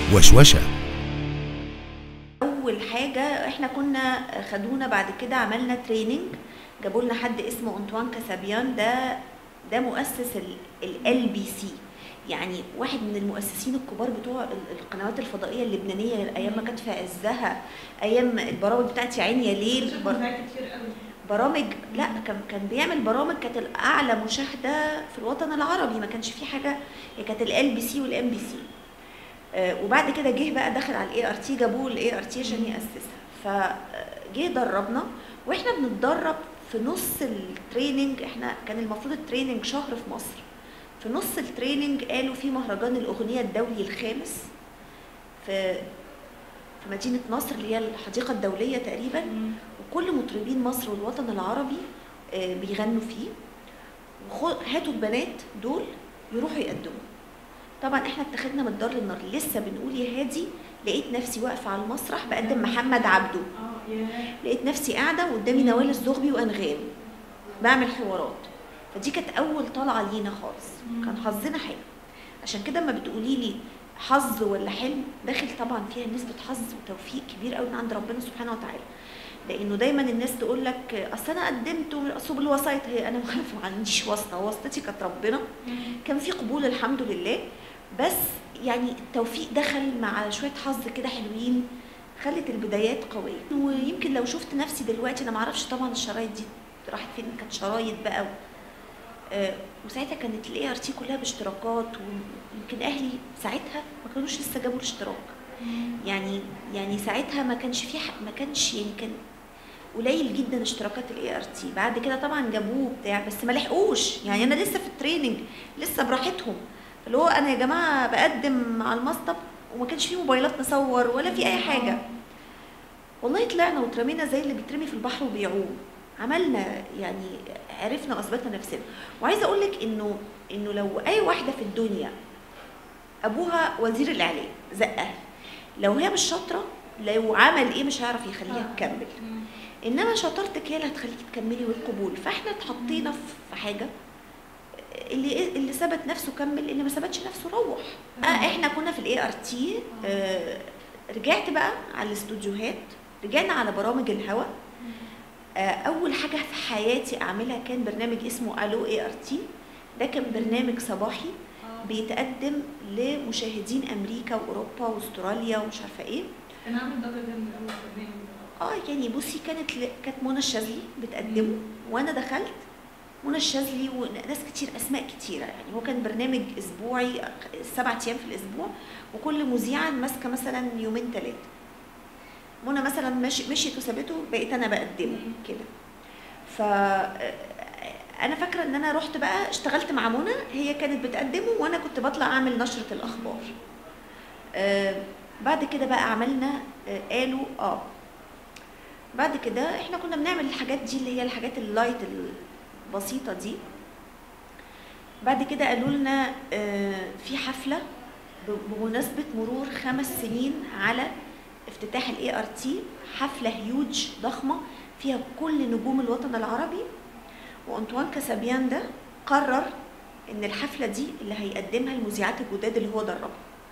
وشوشة. اول حاجه احنا كنا خدونا بعد كده عملنا تريننج، جابوا لنا حد اسمه أنطوان كاسابيان، ده مؤسس ال بي سي، يعني واحد من المؤسسين الكبار بتوع القنوات الفضائيه اللبنانيه ايام ما كانت في عزها، ايام البرامج بتاعت يا عين يا ليل، برامج، لا كان بيعمل برامج كانت الاعلى مشاهده في الوطن العربي، ما كانش في حاجه، هي كانت ال بي سي والام بي سي. وبعد كده جه بقى دخل على الاي ار تي، جابوه الاي ار تي عشان ياسسها، فجه دربنا واحنا بنتدرب في نص التريننج. احنا كان المفروض التريننج شهر في مصر، في نص التريننج قالوا في مهرجان الاغنيه الدولي الخامس في مدينه نصر اللي هي الحديقه الدوليه تقريبا، وكل مطربين مصر والوطن العربي بيغنوا فيه، هاتوا البنات دول يروحوا يقدموا. طبعا احنا اتخذنا من الدار للنار، لسه بنقول يا هادي لقيت نفسي واقفه على المسرح بقدم محمد عبده، لقيت نفسي قاعده قدامي نوال الزغبي وانغام بعمل حوارات، فدي كانت اول طلعه لينا خالص، كان حظنا حلو. عشان كده اما بتقولي لي حظ ولا حلم، داخل طبعا فيها نسبه حظ وتوفيق كبير قوي من عند ربنا سبحانه وتعالى، لانه دايما الناس تقول لك اصل انا قدمت اصل بالوسايط، هي انا ما عنديش واسطه، واسطتي كانت ربنا، كان في قبول الحمد لله، بس يعني التوفيق دخل مع شويه حظ كده حلوين، خلت البدايات قويه. ويمكن لو شفت نفسي دلوقتي، انا ما اعرفش طبعا الشرايط دي راحت فين، كانت شرايط بقى وساعتها كانت الاي ار تي كلها باشتراكات، ويمكن اهلي ساعتها ما كانوش لسه جابوا الاشتراك، يعني ساعتها ما كانش يعني كان قليل جدا اشتراكات الاي ار تي. بعد كده طبعا جابوه بتاع، بس ما لحقوش، يعني انا لسه في التريننج لسه براحتهم، اللي هو انا يا جماعه بقدم على المسطب وما كانش فيه موبايلات نصور ولا في اي حاجه، والله طلعنا واترمينا زي اللي بيترمي في البحر وبيعوم، عملنا يعني عرفنا واثبتنا نفسنا. وعايزه اقول لك انه لو اي واحده في الدنيا ابوها وزير الاعلام زقها، لو هي مش شاطره، لو عمل ايه مش هيعرف يخليها تكمل، انما شطارتك هي اللي هتخليكي تكملي والقبول. فاحنا اتحطينا في حاجه، اللي ثبت نفسه كمل، اللي ما ثبتش نفسه روح. احنا كنا في الاي ار تي، رجعت بقى على الاستوديوهات، رجعنا على برامج الهوا. اول حاجه في حياتي اعملها كان برنامج اسمه الو اي ار تي، ده كان برنامج صباحي بيتقدم لمشاهدين امريكا واوروبا واستراليا ومش عارفه ايه. كان عامل ضجه جامده قوي البرنامج. يعني بصي كانت منى الشاذلي بتقدمه، وانا دخلت منى الشاذلي وناس كتير، اسماء كتيره، يعني هو كان برنامج اسبوعي 7 ايام في الاسبوع، وكل مذيعه ماسكه مثلا يومين 3. منى مثلا مشيت وسابته، بقيت انا بقدمه كده. ف انا فاكره ان انا رحت بقى اشتغلت مع منى، هي كانت بتقدمه وانا كنت بطلع اعمل نشره الاخبار. بعد كده بقى عملنا قالوا بعد كده احنا كنا بنعمل الحاجات دي اللي هي الحاجات اللايت البسيطه دي. بعد كده قالوا لنا في حفله بمناسبه مرور 5 سنين على افتتاح الاي ار تي، حفله هيوج ضخمه فيها كل نجوم الوطن العربي، وأنطوان كاسابيان ده قرر ان الحفله دي اللي هيقدمها المذيعات الجداد اللي هو دربها.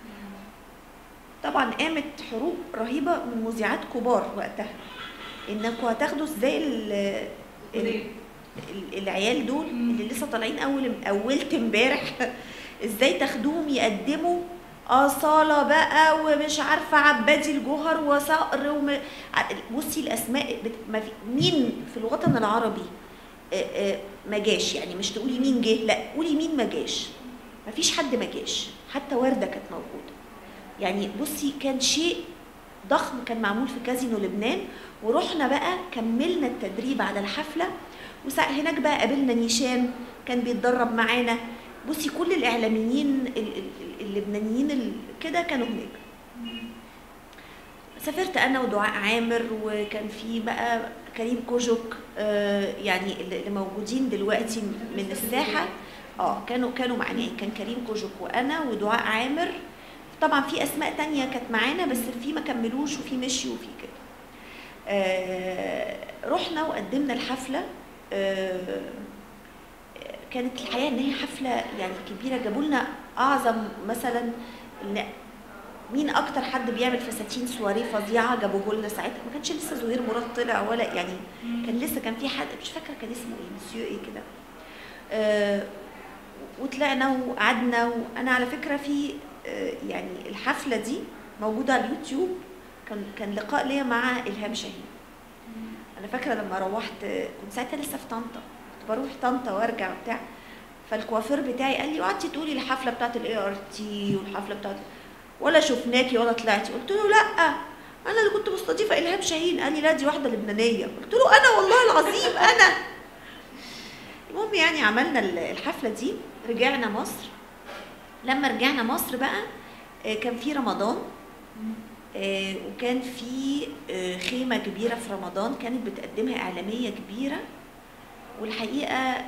طبعا قامت حروب رهيبه من مذيعات كبار وقتها، انكم هتاخدوا ازاي العيال دول اللي لسه طالعين اولت امبارح، ازاي تاخدوهم يقدموا صاله بقى ومش عارفه عبادي الجوهر وصقر بصي الاسماء مين في الوطن العربي ما جاش، يعني مش تقولي مين جه، لا قولي مين ما جاش، ما فيش حد ما جاش، حتى ورده كانت موجوده. يعني بصي كان شيء ضخم كان معمول في كازينو لبنان، ورحنا بقى كملنا التدريب على الحفله، وهناك بقى قابلنا نيشان كان بيتدرب معانا. بصي كل الاعلاميين اللبنانيين كده كانوا هناك. سافرت انا ودعاء عامر، وكان في بقى كريم كوجوك، يعني اللي موجودين دلوقتي من الساحه، كانوا معانا، يعني كان كريم كوجوك وانا ودعاء عامر. طبعا في اسماء تانية كانت معانا، بس في ما كملوش وفي مشي وفي كده. رحنا وقدمنا الحفله. كانت الحقيقه ان هي حفله يعني كبيره، جابوا لنا اعظم مثلا مين اكتر حد بيعمل فساتين سواريه فظيعه جابوه لنا ساعتها. ما كانش لسه زهير مراد طلع ولا يعني كان لسه كان في حد مش فاكره كان اسمه ايه، مسيو ايه كده. وطلعنا وقعدنا. وانا على فكره في يعني الحفله دي موجوده على اليوتيوب، كان لقاء ليا مع الهام شاهين. انا فاكره لما روحت كنت ساعتها لسه في طنطا، كنت بروح طنطا وارجع وبتاع، فالكوافير بتاعي قال لي وقعدتي تقولي الحفله بتاعت ART والحفله بتاعت ولا شفناكي ولا طلعتي. قلت له لا انا اللي كنت مستضيفه الهام شاهين. قال لي لا دي واحده لبنانيه. قلت له انا والله العظيم انا. المهم يعني عملنا الحفله دي، رجعنا مصر. لما رجعنا مصر بقى كان في رمضان، وكان في خيمه كبيره في رمضان كانت بتقدمها اعلاميه كبيره، والحقيقه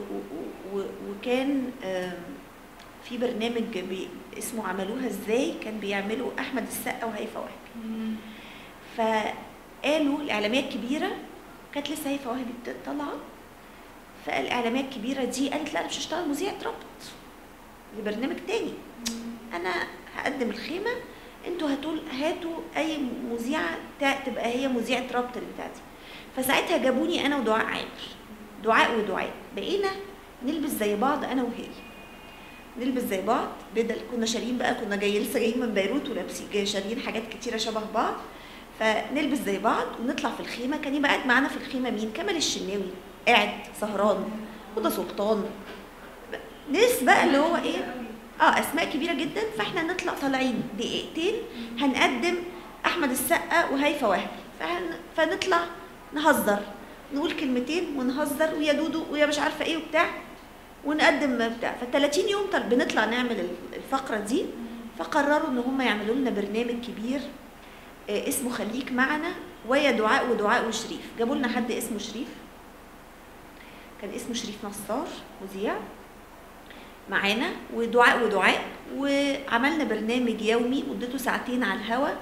وكان في برنامج اسمه عملوها ازاي، كان بيعملوا احمد السقا وهيفاء وهبي. فقالوا الاعلاميه الكبيره كانت لسه هيفاء وهبي طالعه، فالاعلاميه الكبيره دي قالت لا انا مش هشتغل مذيعه ربط لبرنامج تاني، انا هقدم الخيمه، انتوا هاتوا اي مذيعه تبقى هي مذيعه ربط بتاعتي. فساعتها جابوني انا ودعاء عامر، دعاء بقينا نلبس زي بعض انا وهي، نلبس زي بعض بدل. كنا شارين بقى، كنا لسه جايين من بيروت ولابسين شارين حاجات كتيره شبه بعض، فنلبس زي بعض ونطلع في الخيمه. كان يبقى قاعد معانا في الخيمه مين؟ كمال الشناوي قاعد سهران، هدى سلطان، ناس بقى اللي هو ايه اسماء كبيره جدا. فاحنا نطلع طالعين دقيقتين هنقدم احمد السقا وهيفاء وهبي، فنطلع نهزر، نقول كلمتين ونهزر ويا دودو ويا مش عارفه ايه وبتاع، ونقدم بتاع. ف30 يوم بنطلع نعمل الفقره دي. فقرروا ان هم يعملوا لنا برنامج كبير اسمه خليك معنا، ويا دعاء وشريف. جابوا لنا حد اسمه شريف، كان اسمه شريف نصار مذيع معانا، ودعاء وعملنا برنامج يومي مدته ساعتين على الهواء.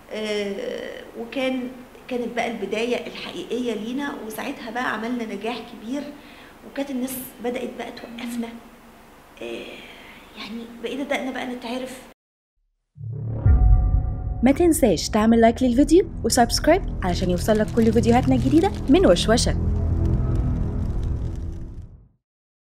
كانت بقى البدايه الحقيقيه لينا، وساعتها بقى عملنا نجاح كبير، وكانت الناس بدات بقى توقفنا، يعني بقينا بدأنا بقى نتعرف. ما تنساش تعمل لايك للفيديو وسبسكرايب علشان يوصلك كل فيديوهاتنا الجديده من وشوشه.